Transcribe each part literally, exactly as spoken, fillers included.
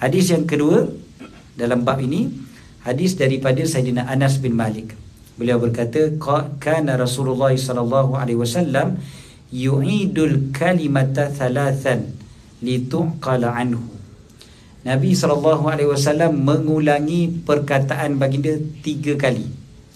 Hadis yang kedua dalam bab ini, hadis daripada Sayyidina Anas bin Malik. Beliau berkata, kana Rasulullah sallallahu alaihi wasallam yu'idul kalimata thalathan lituqala anhu. Nabi sallallahu alaihi wasallam mengulangi perkataan baginda tiga kali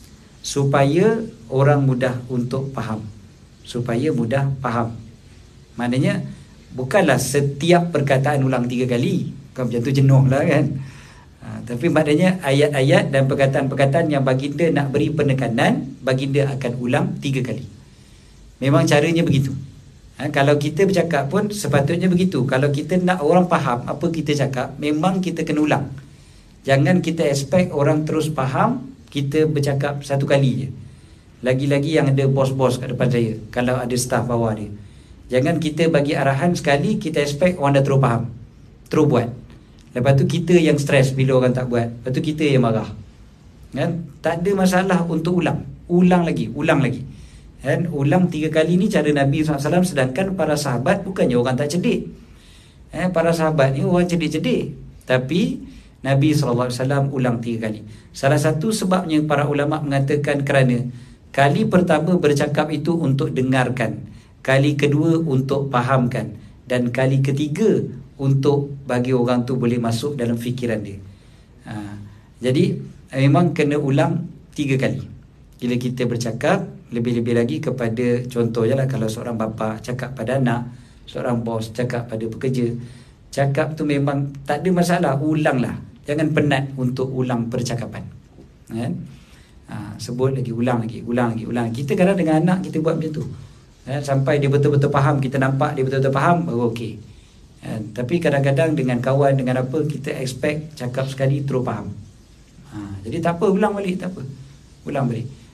supaya orang mudah untuk faham. Supaya mudah faham. Maknanya bukanlah setiap perkataan ulang tiga kali. Kan macam tu jenuh lah kan. Ha, tapi maknanya ayat-ayat dan perkataan-perkataan yang baginda nak beri penekanan, baginda akan ulang tiga kali. Memang caranya begitu. Ha, kalau kita bercakap pun sepatutnya begitu. Kalau kita nak orang faham apa kita cakap, memang kita kena ulang. Jangan kita expect orang terus faham kita bercakap satu kali je. Lagi-lagi yang ada bos-bos kat depan saya, kalau ada staff bawah dia, jangan kita bagi arahan sekali, kita expect orang dah terus faham, terus buat. Lepas tu kita yang stres bila orang tak buat. Lepas tu kita yang marah. Kan? Tak ada masalah untuk ulang. Ulang lagi, ulang lagi. Kan? Ulang tiga kali ni cara Nabi sallallahu alaihi wasallam, sedangkan para sahabat bukannya orang tak cerdik. Eh, para sahabat ni orang cerdik-cerdik. Tapi Nabi sallallahu alaihi wasallam ulang tiga kali. Salah satu sebabnya para ulama mengatakan kerana kali pertama bercakap itu untuk dengarkan, kali kedua untuk fahamkan, dan kali ketiga untuk bagi orang tu boleh masuk dalam fikiran dia. Ha, jadi memang kena ulang tiga kali bila kita bercakap. Lebih-lebih lagi kepada, contoh je lah, kalau seorang bapa cakap pada anak, seorang bos cakap pada pekerja, cakap tu memang tak ada masalah, ulanglah. Jangan penat untuk ulang percakapan. Kan? Ha, sebut lagi, ulang lagi, ulang lagi, ulang. Kita kadang dengan anak kita buat macam tu. Ha, sampai dia betul-betul faham, kita nampak dia betul-betul faham, baru okey. Ha, tapi kadang-kadang dengan kawan, dengan apa, kita expect cakap sekali terus faham. Ha, jadi tak apa, ulang balik, tak apa. Ulang balik.